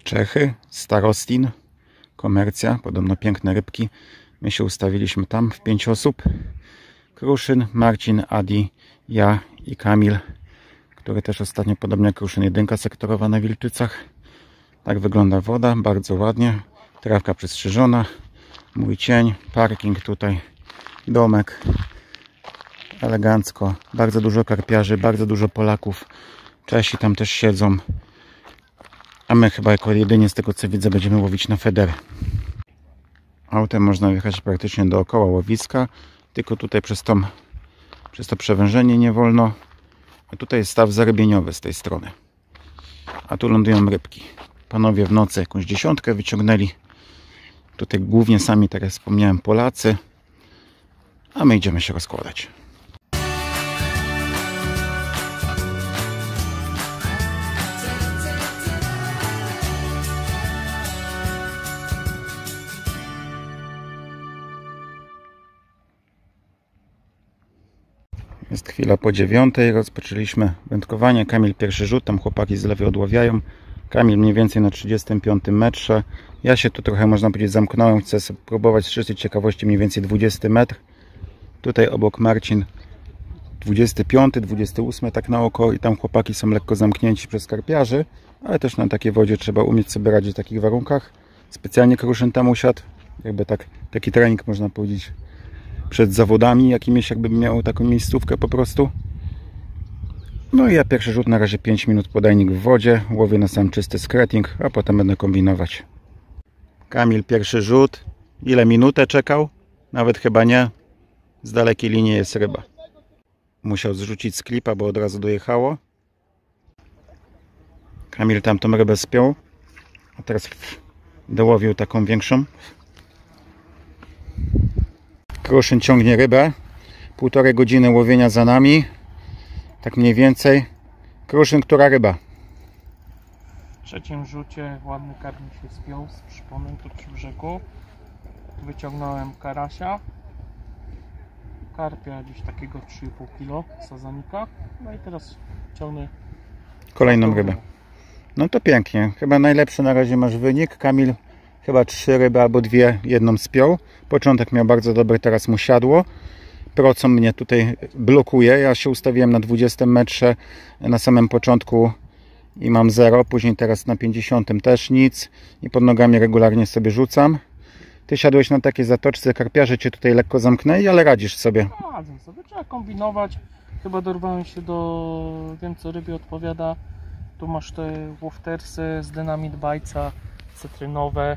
Czechy, Starostin, komercja, podobno piękne rybki. My się ustawiliśmy tam w 5 osób. Kruszyn, Marcin, Adi, ja i Kamil, który też ostatnio podobnie jak Kruszyn 1 sektorowa na Wilczycach. Tak wygląda woda, bardzo ładnie. Trawka przystrzyżona, mój cień, parking tutaj, domek. Elegancko, bardzo dużo karpiarzy, bardzo dużo Polaków. Czesi tam też siedzą. A my chyba jako jedynie z tego co widzę będziemy łowić na federy. Autem można jechać praktycznie dookoła łowiska, tylko tutaj przez to przewężenie nie wolno. A tutaj jest staw zarybieniowy z tej strony. A tu lądują rybki. Panowie w nocy jakąś 10 wyciągnęli. Tutaj głównie sami, tak jak wspomniałem, Polacy. A my idziemy się rozkładać. Jest chwila po 9, rozpoczęliśmy wędkowanie. Kamil pierwszy rzut, tam chłopaki z lewej odławiają. Kamil mniej więcej na 35 metrze. Ja się tu trochę, można powiedzieć, zamknąłem. Chcę sobie próbować z czystej ciekawości mniej więcej 20 metr. Tutaj obok Marcin 25, 28 tak na oko i tam chłopaki są lekko zamknięci przez karpiarzy, ale też na takiej wodzie trzeba umieć sobie radzić w takich warunkach. Specjalnie Kruszyn tam usiadł, jakby taki trening, można powiedzieć, przed zawodami jakimiś, jakby miał taką miejscówkę po prostu. No i ja pierwszy rzut, na razie 5 minut podajnik w wodzie, łowię na sam czysty skretting, a potem będę kombinować. Kamil pierwszy rzut, ile minutę czekał? Nawet chyba nie, z dalekiej linii jest ryba. Musiał zrzucić z klipa, bo od razu dojechało. Kamil tam tą rybę spiął, a teraz dołowił taką większą. Kruszyn ciągnie rybę. 1,5 godziny łowienia za nami. Tak mniej więcej. Kruszyn, która ryba? W trzecim rzucie ładny karpik się spiął z przyponem tu przy brzegu. Wyciągnąłem karasia. Karpia gdzieś takiego 3,5 kg sazanika. No i teraz ciągnę kolejną rybę. No to pięknie. Chyba najlepszy na razie masz wynik. Kamil chyba 3 ryby albo 2, jedną spiął. Początek miał bardzo dobry, teraz mu siadło. Proco mnie tutaj blokuje. Ja się ustawiłem na 20 metrze na samym początku i mam 0. Później teraz na 50 też nic. I pod nogami regularnie sobie rzucam. Ty siadłeś na takiej zatoczce, karpiarze cię tutaj lekko zamknęli, ale radzisz sobie. Radzę sobie, trzeba kombinować. Chyba dorwałem się do... Wiem co rybie odpowiada. Tu masz te woftersy z Dynamit Bajca, cytrynowe.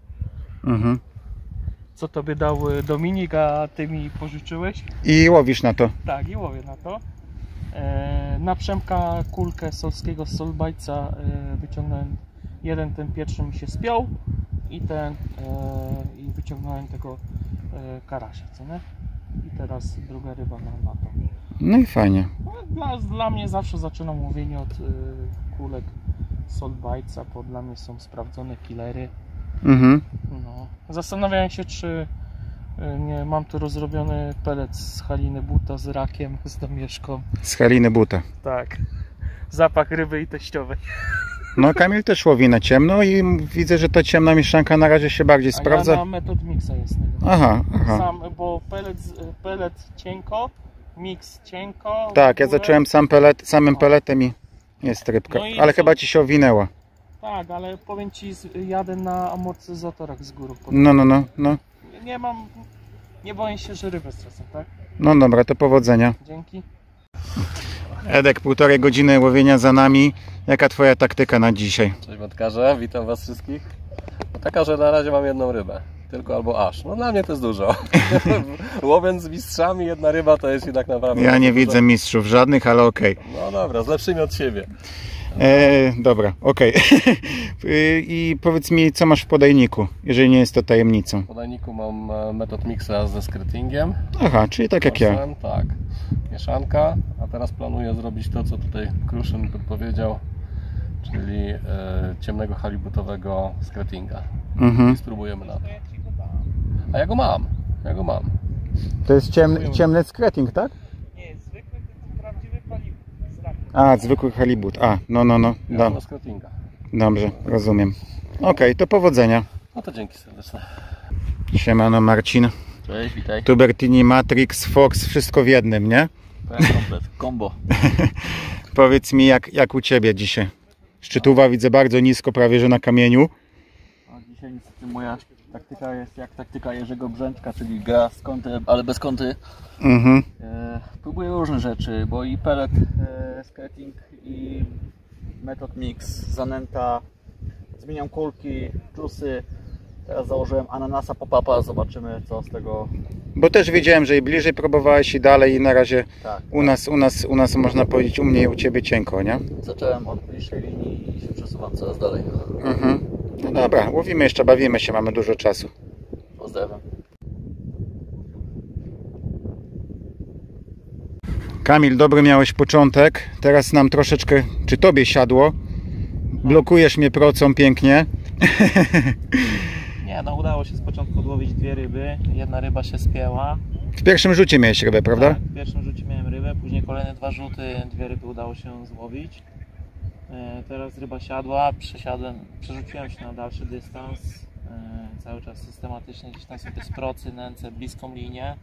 Co tobie dał Dominik, a ty mi pożyczyłeś. I łowisz na to. Tak, i łowię na to. Na Przemka kulkę solskiego z Solbajca wyciągnąłem jeden, ten pierwszy mi się spiął i i wyciągnąłem tego karasia, co nie? I teraz druga ryba na to. No i fajnie. No, dla mnie zawsze zaczynam łowienie od kulek Solbajca, bo dla mnie są sprawdzone killery. No. Zastanawiałem się, czy nie mam tu rozrobiony pelet z Haliny Buta z rakiem, z domieszką. Z Haliny Buta. Tak. Zapach ryby i teściowej. No Kamil też łowi na ciemno i widzę, że ta ciemna mieszanka na razie się bardziej sprawdza. Ja na metod mixa jasnego. Aha. Sam, bo pelet cienko, mix cienko. Tak, ja zacząłem samym peletem i jest rybka, No i ale chyba ci się owinęła. Tak, ale powiem ci, jadę na amortyzatorach z góry. No. Nie boję się, że rybę stracę, tak? No dobra, to powodzenia. Dzięki. Edek, 1,5 godziny łowienia za nami. Jaka twoja taktyka na dzisiaj? Cześć wędkarze, witam was wszystkich. No taka, że na razie mam jedną rybę. Tylko albo aż. No dla mnie to jest dużo. Łowiąc z mistrzami, jedna ryba to jest jednak naprawdę... Ja nie dużo. widzę mistrzów żadnych, ale okej. No dobra, z lepszymi od siebie. Dobra, okej. I powiedz mi, co masz w podajniku, jeżeli nie jest to tajemnicą. W podajniku mam metod mixa ze skrytingiem. Aha, czyli tak jak ja. Tak, mieszanka. A teraz planuję zrobić to, co tutaj Kruszyn podpowiedział, czyli ciemnego halibutowego skrytinga. I spróbujemy na to. A ja go mam. To jest ciemny skretting, tak? Nie, zwykły, prawdziwy halibut z rakiem. A, zwykły halibut. A, no. Ja mam skrytinga. Dobrze, rozumiem. Okej, to powodzenia. No to dzięki serdeczne. Siemano Marcin. Cześć, witaj. Tubertini, Matrix, Fox, wszystko w jednym, nie? Komplet, combo. Powiedz mi, jak u Ciebie dzisiaj? Szczytuwa widzę bardzo nisko, prawie że na kamieniu. A dzisiaj niestety moja taktyka jest jak taktyka Jerzego Brzęczka, czyli gra z kąty, ale bez kąty. Mhm. Próbuję różne rzeczy, bo i pellet, skating, i method mix, zanęta, zmieniam kulki, dżusy. Teraz założyłem ananasa pop-upa, zobaczymy co z tego. Bo też wiedziałem, że i bliżej próbowałeś i dalej i na razie Tak, u nas można powiedzieć u mnie i u Ciebie cienko, nie? zacząłem od bliższej linii i się przesuwam coraz dalej. Mhm. No dobra, łowimy jeszcze, bawimy się, mamy dużo czasu. Pozdrawiam. Kamil, dobry miałeś początek, teraz nam troszeczkę, czy Tobie siadło? Blokujesz mnie procą pięknie. Nie, no udało się z początku odłowić 2 ryby. Jedna ryba się spięła. W pierwszym rzucie miałeś rybę, prawda? Tak, w pierwszym rzucie miałem rybę, później kolejne 2 rzuty, 2 ryby udało się złowić. Teraz ryba siadła, przerzuciłem się na dalszy dystans. Cały czas systematycznie gdzieś tam są te sprocy, nęcę, bliską linię.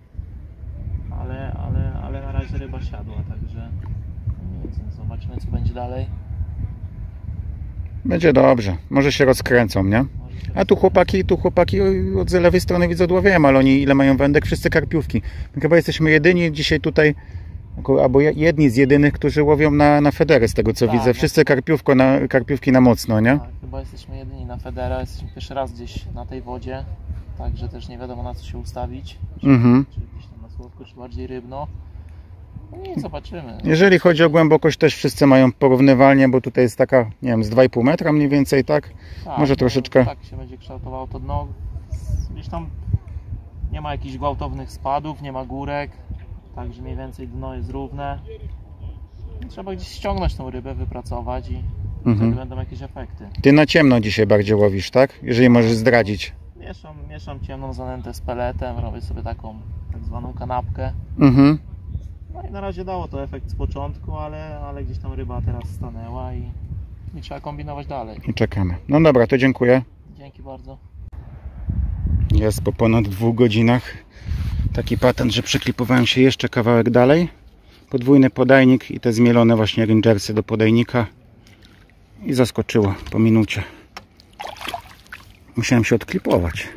Ale na razie ryba siadła, także nic, zobaczymy co będzie dalej. Będzie dobrze, może się rozkręcą, nie? A tu chłopaki od lewej strony widzę odławiają, ale oni ile mają wędek? Wszyscy karpiówki. My chyba jesteśmy jedyni dzisiaj tutaj, albo jedni z jedynych, którzy łowią na federę, z tego co widzę. Wszyscy karpiówki na mocno, nie? Tak, chyba jesteśmy jedyni na federa, jesteśmy pierwszy raz gdzieś na tej wodzie, także też nie wiadomo na co się ustawić. Czy gdzieś tam na słodko, czy bardziej rybno. No i zobaczymy. Jeżeli chodzi o głębokość, też wszyscy mają porównywalnie, bo tutaj jest taka, nie wiem, z 2,5 metra mniej więcej, tak? Tak, może troszeczkę. Tak się będzie kształtowało to dno. Gdzieś tam nie ma jakichś gwałtownych spadów, nie ma górek, także mniej więcej dno jest równe. Trzeba gdzieś ściągnąć tą rybę, wypracować i wtedy będą jakieś efekty. Ty na ciemno dzisiaj bardziej łowisz, tak? Jeżeli możesz zdradzić. Mieszam ciemną zanętę z peletem, robię sobie taką tak zwaną kanapkę. No i na razie dało to efekt z początku, ale gdzieś tam ryba teraz stanęła i trzeba kombinować dalej. I czekamy. No dobra, to dziękuję. Dzięki bardzo. Jest po ponad 2 godzinach taki patent, że przyklipowałem się jeszcze kawałek dalej. Podwójny podajnik i te zmielone właśnie rangersy do podajnika. I zaskoczyło po minucie. Musiałem się odklipować.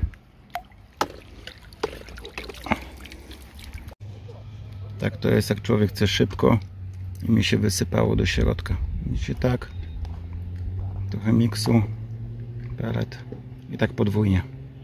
Tak to jest, jak człowiek chce szybko i mi się wysypało do środka. Widzicie, tak? Trochę miksu, pelet i tak podwójnie.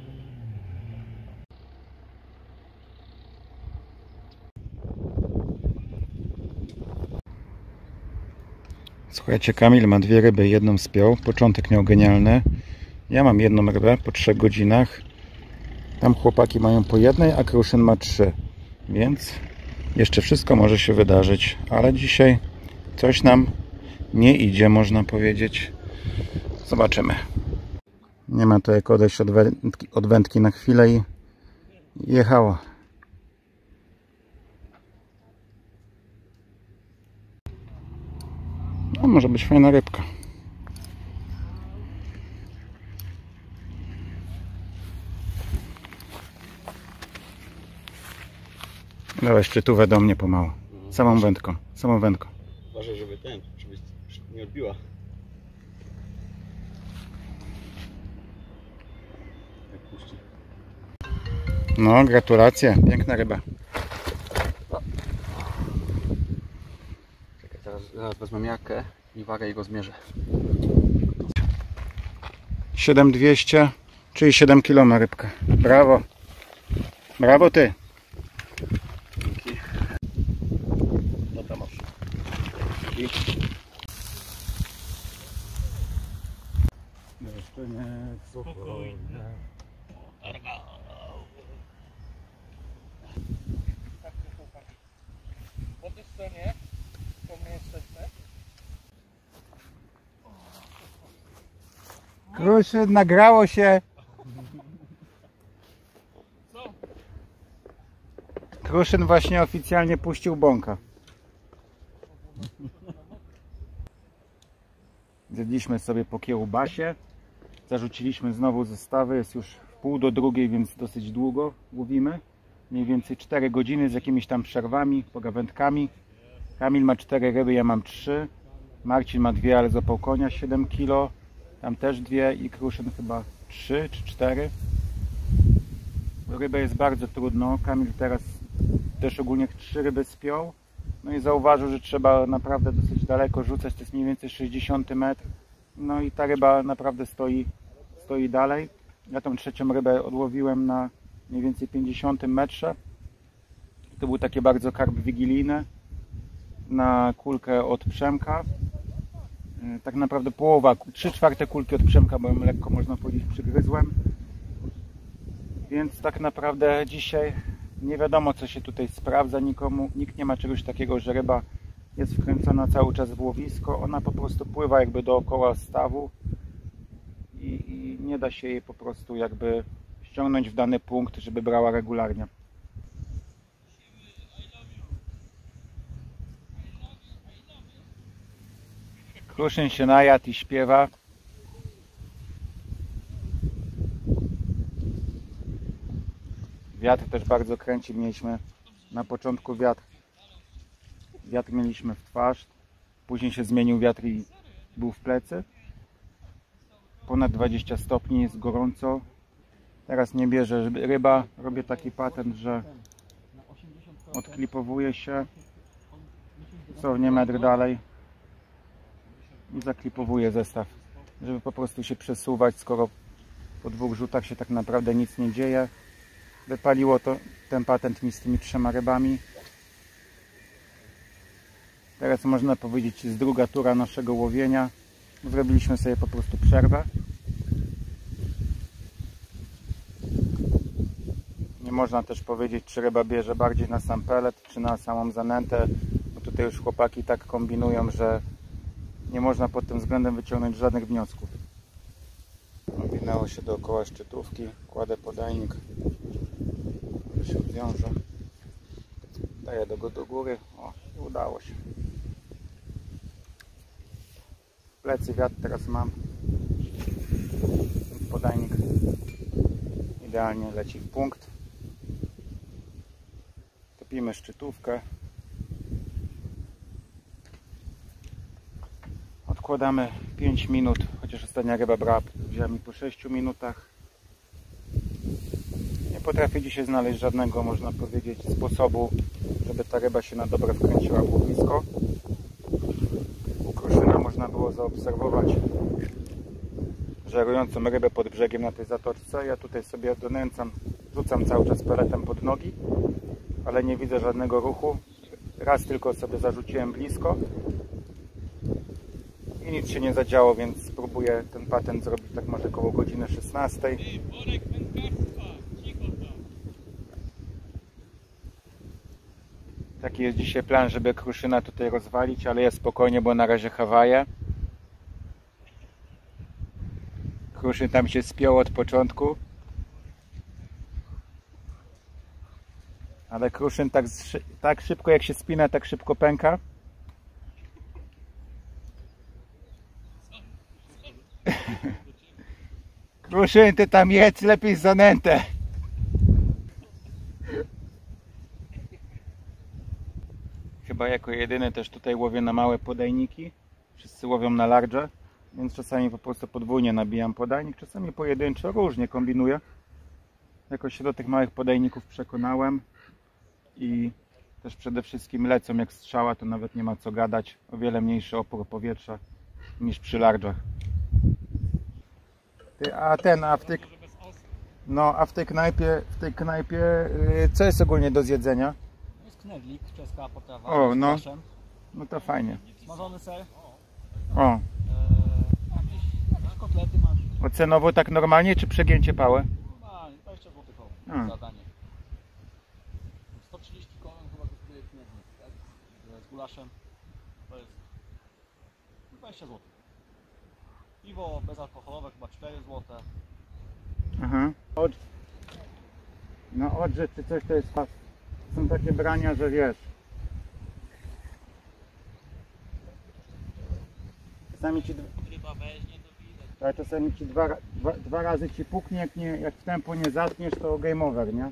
Słuchajcie, Kamil ma 2 ryby, jedną spiął. Początek miał genialny. Ja mam 1 rybę po 3 godzinach. Tam chłopaki mają po 1, a Kruszyn ma 3. Więc jeszcze wszystko może się wydarzyć. Ale dzisiaj coś nam nie idzie, można powiedzieć. Zobaczymy. Nie ma to jak odejść od wędki na chwilę i jechała. No, może być fajna rybka. Dawaj szczytówę do mnie pomału. Samą wędką. Uważaj, żeby nie odbiła. No, gratulacje. Piękna ryba. Czekaj, zaraz wezmę miarkę i wagę i go zmierzę. 7200, czyli 7 kg ma rybka. Brawo. Brawo ty. Dzięki. Dobra, masz. Jeszcze nie, spokojnie. Po tej stronie, po mnie jesteśmy. Kruszyn, nagrało się. Kruszyn właśnie oficjalnie puścił bąka. Zjedliśmy sobie po kiełbasie. Zarzuciliśmy znowu zestawy, jest już w pół do drugiej, więc dosyć długo łowimy. Mniej więcej 4 godziny z jakimiś tam przerwami, pogawędkami. Kamil ma 4 ryby, ja mam 3. Marcin ma 2, ale złapał konia 7 kg. Tam też 2 i Kruszyn chyba 3 czy 4. Rybę jest bardzo trudno. Kamil teraz też ogólnie 3 ryby spiął. No i zauważył, że trzeba naprawdę dosyć daleko rzucać. To jest mniej więcej 60 metr. No i ta ryba naprawdę stoi dalej. Ja tą trzecią rybę odłowiłem na mniej więcej 50 metrze. To był takie bardzo karp wigilijny na kulkę od Przemka. Tak naprawdę połowa, 3/4 kulki od Przemka, bo ją lekko, można powiedzieć, przygryzłem. Więc tak naprawdę dzisiaj nie wiadomo, co się tutaj sprawdza nikomu. Nikt nie ma czegoś takiego, że ryba jest wkręcona cały czas w łowisko. Ona po prostu pływa jakby dookoła stawu i nie da się jej po prostu jakby ściągnąć w dany punkt, żeby brała regularnie. Kruszyn się najadł i śpiewa. Wiatr też bardzo kręci. Mieliśmy na początku wiatr mieliśmy w twarz. Później się zmienił wiatr i był w plecy. Ponad 20 stopni, jest gorąco. Teraz nie bierze ryba. Robię taki patent, że odklipowuje się dosłownie metr dalej i zaklipowuje zestaw, żeby po prostu się przesuwać, skoro po 2 rzutach się tak naprawdę nic nie dzieje. Wypaliło to ten patent mi z tymi 3 rybami. Teraz można powiedzieć, jest druga tura naszego łowienia. Zrobiliśmy sobie po prostu przerwę. Nie można też powiedzieć, czy ryba bierze bardziej na sam pelet, czy na samą zanętę, bo tutaj już chłopaki tak kombinują, że nie można pod tym względem wyciągnąć żadnych wniosków. Owinęło się dookoła szczytówki, kładę podajnik, że się odwiąże, daję go do góry, o, i udało się. W plecy wiatr teraz mam, więc podajnik idealnie leci w punkt. Topimy szczytówkę. Odkładamy 5 minut, chociaż ostatnia ryba brała, wzięła mi po 6 minutach. Nie potrafię dzisiaj znaleźć żadnego, można powiedzieć, sposobu, żeby ta ryba się na dobre wkręciła w łowisko. U Kruszyna można było zaobserwować żerującą rybę pod brzegiem na tej zatoczce. Ja tutaj sobie donęcam, rzucam cały czas peletem pod nogi, ale nie widzę żadnego ruchu. Raz tylko sobie zarzuciłem blisko i nic się nie zadziało, więc spróbuję ten patent zrobić tak może koło godziny 16. Taki jest dzisiaj plan, żeby Kruszyna tutaj rozwalić, ale jest spokojnie, bo na razie Hawaje. Kruszyn tam się spiął od początku. Ale Kruszyn tak szybko jak się spina, tak szybko pęka. Kruszyn, ty tam jedz lepiej zanętę. Chyba jako jedyny też tutaj łowię na małe podajniki. Wszyscy łowią na large, więc czasami po prostu podwójnie nabijam podajnik, czasami pojedynczo, różnie kombinuję. Jakoś się do tych małych podajników przekonałem i też przede wszystkim lecą jak strzała, to nawet nie ma co gadać. O wiele mniejszy opór powietrza niż przy large'ach. A w tej knajpie, co jest ogólnie do zjedzenia? Jest knedlik, czeska potrawa. O, no. No to fajnie. Smażony ser. O. Jakieś kotlety masz. Ocenowo tak normalnie, czy przegięcie pałę? Normalnie, 20 zł za danie. 130 koron chyba kosztuje knedlik, tak? Z gulaszem. To jest 20 zł. Piwo bezalkoholowe chyba 4 zł. Aha. No odrzeć czy coś to jest fast. Są takie brania, że wiesz. Czasami ci... Ale czasami ci dwa razy ci puknie, jak w tempo nie zatniesz, to game over, nie?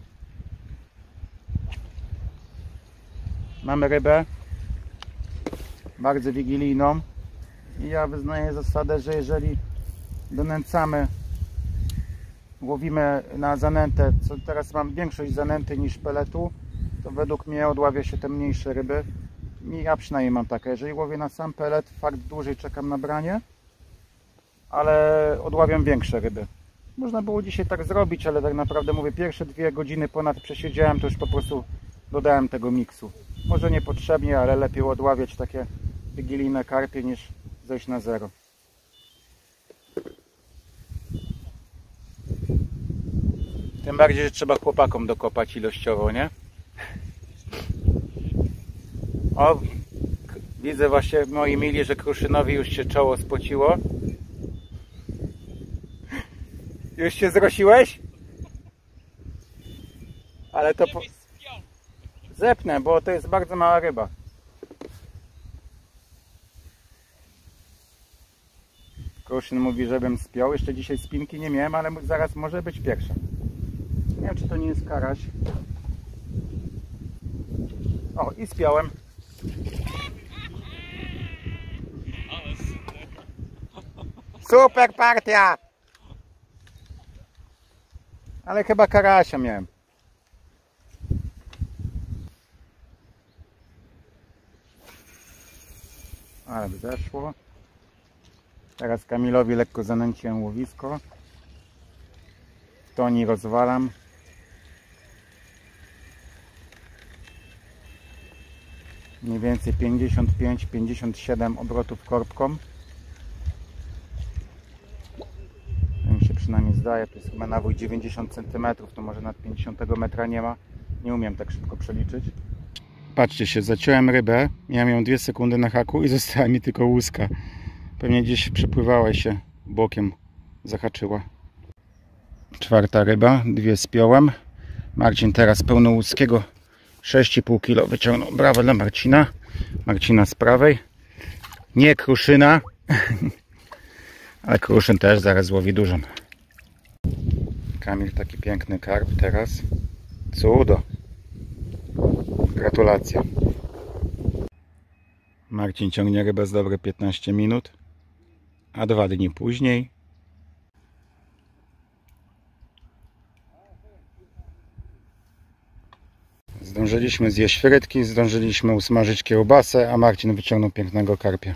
Mamy rybę, bardzo wigilijną i ja wyznaję zasadę, że jeżeli donęcamy, łowimy na zanętę, co teraz mam większość zanęty niż peletu, to według mnie odławia się te mniejsze ryby. Ja przynajmniej mam takie, jeżeli łowię na sam pelet, fakt dłużej czekam na branie, ale odławiam większe ryby. Można było dzisiaj tak zrobić, ale tak naprawdę mówię, pierwsze 2 godziny ponad przesiedziałem, to już po prostu dodałem tego miksu. Może niepotrzebnie, ale lepiej odławiać takie wigilijne karpie niż zejść na zero. Tym bardziej, że trzeba chłopakom dokopać ilościowo, nie? O, widzę właśnie moi mili, że Kruszynowi już się czoło spociło. Już się zrosiłeś? Ale to zepnę, bo to jest bardzo mała ryba. Kruszyn mówi, żebym spiął. Jeszcze dzisiaj spinki nie miałem, ale zaraz może być pierwsza. Nie wiem, czy to nie jest karaś. O, i spiąłem. Super partia! Ale chyba karasia miałem. Ale by zeszło. Teraz Kamilowi lekko zanęciłem łowisko. W toni rozwalam. Mniej więcej 55-57 obrotów korbką. To mi się przynajmniej zdaje, to jest chyba nawój 90 cm, to może nad 50 metra nie ma. Nie umiem tak szybko przeliczyć. Patrzcie się, zaciąłem rybę, miałem ją 2 sekundy na haku i została mi tylko łuska. Pewnie gdzieś przepływała się bokiem, zahaczyła. 4. ryba, 2 spiąłem. Marcin teraz pełnołuskiego 6,5 kg wyciągnął. Brawo dla Marcina. Marcina z prawej. Nie Kruszyna. Ale Kruszyn też zaraz łowi dużą. Kamil taki piękny karp teraz. Cudo. Gratulacje. Marcin ciągnie rybę z dobre 15 minut. A 2 dni później zdążyliśmy zjeść frytki, zdążyliśmy usmażyć kiełbasę, a Marcin wyciągnął pięknego karpia.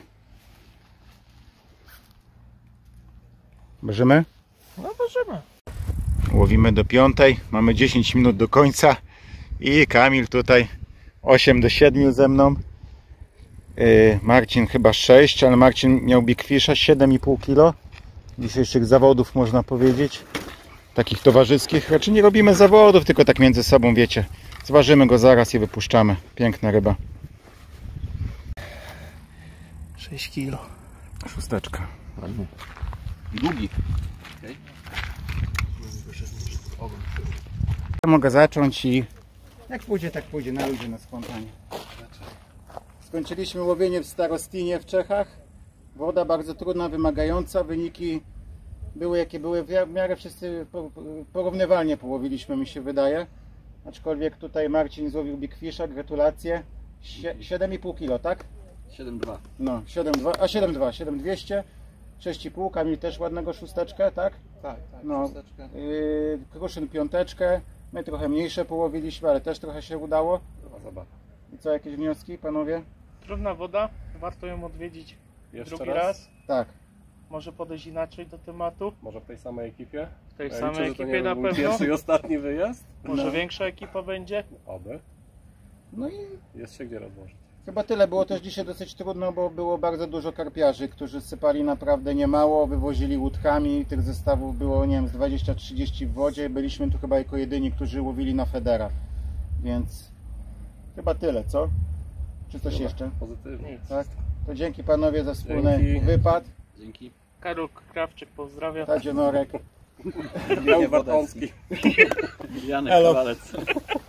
Bierzemy? No bierzemy. Łowimy do 5, mamy 10 minut do końca i Kamil tutaj 8 do 7 ze mną. Marcin chyba 6, ale Marcin miał Big Fisha 7,5 kg dzisiejszych zawodów, można powiedzieć, takich towarzyskich. Raczej nie robimy zawodów, tylko tak między sobą, wiecie, zważymy go zaraz i wypuszczamy. Piękna ryba. 6 kg. Szósteczka. Długi. Mogę zacząć i jak pójdzie, tak pójdzie, na ludzie, na spontanie. Skończyliśmy łowienie w Starostinie w Czechach. Woda bardzo trudna, wymagająca. Wyniki były jakie były. W miarę wszyscy porównywalnie połowiliśmy, mi się wydaje. Aczkolwiek tutaj Marcin złowił Big Fisha, gratulacje. 7,5 kg, tak? 7,2. No, 7,2, a 7,2, 7,200. 6,5, Kamil też ładnego szósteczkę, tak? Tak, No, Kruszyn 5. My trochę mniejsze połowiliśmy, ale też trochę się udało. I co, jakieś wnioski, panowie? Trudna woda, warto ją odwiedzić Jeszcze drugi raz. Tak. Może podejść inaczej do tematu. Może w tej samej ekipie? W tej Ja samej liczę, że to ekipie nie na był pewno. pierwszy i ostatni wyjazd? Może No. większa ekipa będzie. Oby. No i Jest się gdzie rozłożyć. chyba tyle. Było też dzisiaj dosyć trudno, bo było bardzo dużo karpiarzy, którzy sypali naprawdę niemało, wywozili łódkami. Tych zestawów było, nie wiem, z 20-30 w wodzie. Byliśmy tu chyba jako jedyni, którzy łowili na federa. Więc chyba tyle, co? Czy coś jeszcze? Pozytywnie. Nic. Tak? To dzięki panowie za wspólny Dzięki. wypad. Dzięki. Karol Krawczyk pozdrawia. Tadzie Norek. Jan Bartącki. Janek Elo. Kowalec.